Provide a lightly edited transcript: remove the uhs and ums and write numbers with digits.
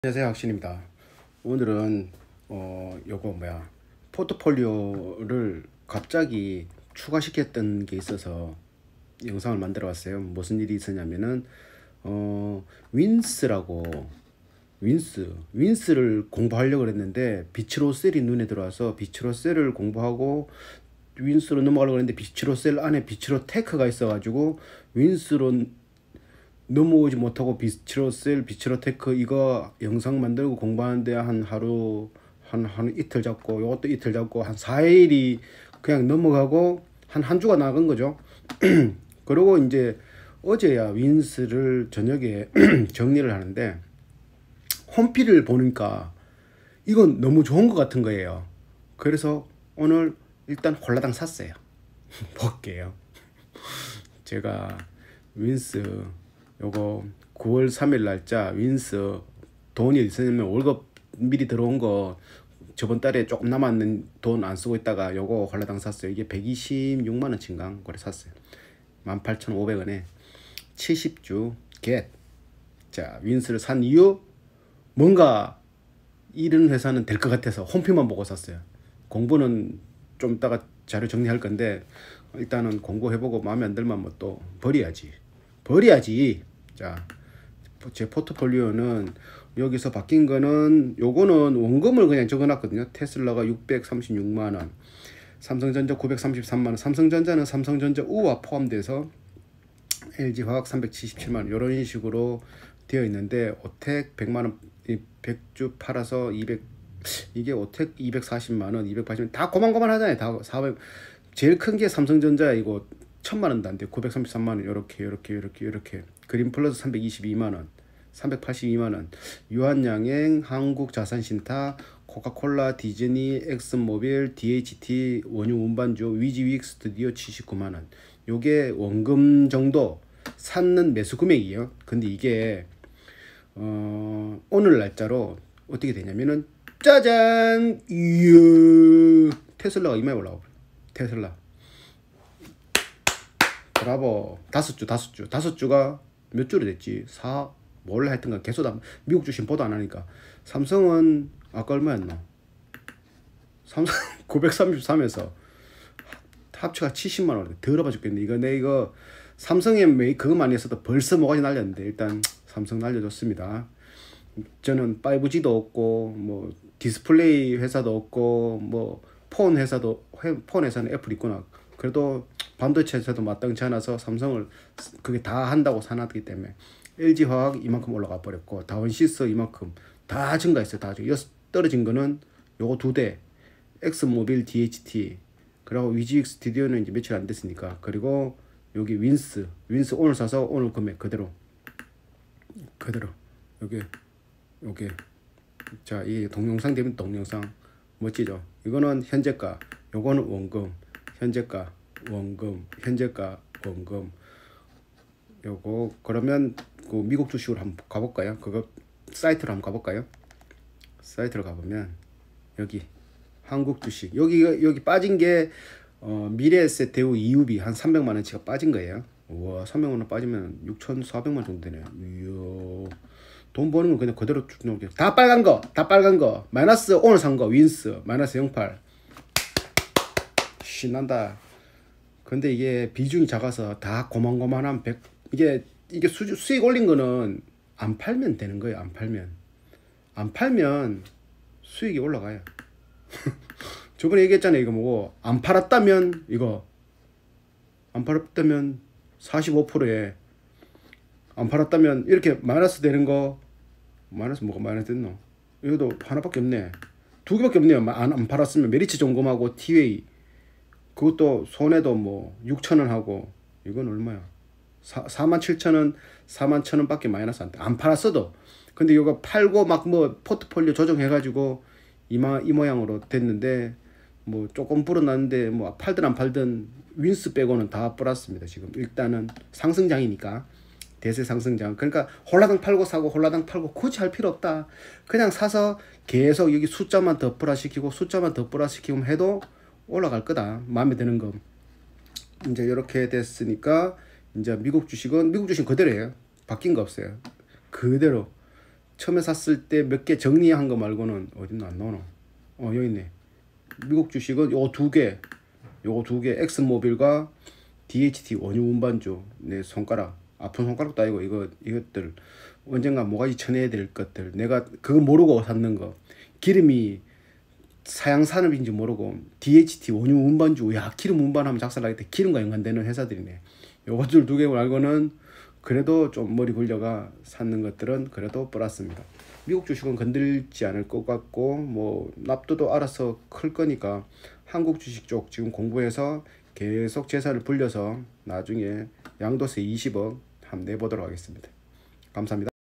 안녕하세요, 학신입니다. 오늘은 요거 포트폴리오를 갑자기 추가시켰던 게 있어서 영상을 만들어 왔어요. 무슨 일이 있었냐면은 윈스라고 윈스를 공부하려고 했는데 비츠로셀이 눈에 들어와서 비츠로셀을 공부하고 윈스로 넘어가려고 했는데 비츠로셀 안에 비츠로테크가 있어가지고 윈스로 넘어오지 못하고 비츠로테크 이거 영상 만들고 공부하는데 한 하루 한 이틀 잡고 요것도 이틀 잡고 한 4일이 그냥 넘어가고 한 주가 나간 거죠. 그리고 이제 어제야 윈스를 저녁에 정리를 하는데 홈피를 보니까 이건 너무 좋은 것 같은 거예요. 그래서 오늘 일단 홀라당 샀어요. 볼게요. 제가 윈스 요거 9월 3일 날짜 윈스 돈이 있으면 월급 미리 들어온 거 저번 달에 조금 남았는 돈 안 쓰고 있다가 요거 홀라당 샀어요. 이게 126만원치인가 그래 샀어요. 18,500원에 70주 겟. 자, 윈스를 산 이유 뭔가 이런 회사는 될 것 같아서 홈피만 보고 샀어요. 공부는 좀 이따가 자료 정리할 건데 일단은 공부해보고 마음에 안 들면 뭐 또 버려야지. 자, 제 포트폴리오는 여기서 바뀐 거는 요거는 원금을 그냥 적어놨거든요. 테슬라가 636만원, 삼성전자 933만원, 삼성전자는 삼성전자 우와 포함돼서 LG화학 377만원 이런 식으로 되어 있는데 오텍 100만원 100주 팔아서 200 이게 오텍 240만원 280만원 다 고만고만하잖아요. 다 400 제일 큰 게 삼성전자 이거 1000만원도 안 돼. 933만원 요렇게 그린플러스 322만원 382만원 유한양행 한국자산신탁 코카콜라 디즈니 엑슨모빌 DHT 원유 운반주 위지윅 스튜디오 79만원 요게 원금 정도 샀는 매수 금액이에요. 근데 이게 오늘 날짜로 어떻게 되냐면은 짜잔 이야 테슬라가 이마에 올라와. 테슬라 브라보. 다섯 주가 몇 주로 됐지? 몰라 하여튼간 계속 미국 주식 보도 안 하니까. 삼성은 아까 얼마였나? 삼성 933에서 합치가 70만원 더러워 죽겠네. 이거 삼성에 그거 많이 했어도 벌써 뭐가지 날렸는데 일단 삼성 날려줬습니다. 저는 5G도 없고 뭐 디스플레이 회사도 없고 뭐 폰 회사는 애플 있구나. 그래도 반도체 회사도 마땅치 않아서 삼성을 그게 다 한다고 사놨기 때문에 LG화학 이만큼 올라가 버렸고 다원시스 이만큼 다 증가했어요. 다 떨어진 거는 요거 두 대 엑슨모빌 DHT 그리고 위지윅 스튜디오는 이제 며칠 안 됐으니까. 그리고 여기 윈스 오늘 사서 오늘 금액 그대로 요게 자, 이 동영상 되면 동영상 멋지죠. 이거는 현재가, 요거는 원금, 현재가 원금. 요거 그러면 그 미국 주식으로 한번 가볼까요? 그거 사이트로 한번 가볼까요? 사이트로 가보면 여기 한국 주식 여기 빠진 게 미래에셋대우 이유비 한 300만원치가 빠진 거예요. 우와 300만원 빠지면 6,400만 정도 되네. 이야 돈 버는 건 그냥 그대로 다 빨간 거 마이너스 오늘 산 거 윈스 마이너스 08 신난다. 근데 이게 비중이 작아서 다 고만고만한 100 이게 수익 올린 거는 안 팔면 되는 거예요. 안 팔면 수익이 올라가요. 저번에 얘기했잖아요. 이거 뭐고 안 팔았다면 45%에 안 팔았다면 이렇게 마이너스 되는 거 뭐가 마이너스 됐노? 이것도 하나밖에 없네. 두 개밖에 없네요. 안 팔았으면 메리츠 점검하고 티웨이 그것도 손해도 뭐 6,000원 하고 이건 얼마야? 47,000원 41,000원 밖에 마이너스 안 팔았어도. 근데 이거 팔고 막 뭐 포트폴리오 조정해가지고 이 모양으로 됐는데 뭐 조금 불어났는데 뭐 팔든 안 팔든 윈스 빼고는 다 플러스입니다. 지금 일단은 상승장이니까 대세 상승장. 그러니까 홀라당 팔고 사고 홀라당 팔고 굳이 할 필요 없다. 그냥 사서 계속 여기 숫자만 더 플러스시키고 해도 올라갈 거다. 마음에 드는 거. 이제 이렇게 됐으니까 이제 미국 주식은 그대로예요. 바뀐 거 없어요. 그대로 처음에 샀을 때 몇 개 정리한 거 말고는 어딨나 안 나오노. 여기 있네. 미국 주식은 요거 두 개, 엑슨모빌과 DHT 원유 운반주. 내 손가락, 아픈 손가락도 아니고 이것들 언젠가 모가지 쳐내야 될 것들. 내가 그거 모르고 샀는 거. 기름이 사양 산업인지 모르고 DHT 원유 운반주. 야, 기름 운반하면 작살나겠다. 기름과 연관되는 회사들이네. 요것들 두 개 말고는 그래도 좀 머리 굴려가 샀는 것들은 그래도 플러스입니다. 미국 주식은 건들지 않을 것 같고 뭐 납도도 알아서 클 거니까 한국 주식 쪽 지금 공부해서 계속 재산을 불려서 나중에 양도세 20억 한번 내보도록 하겠습니다. 감사합니다.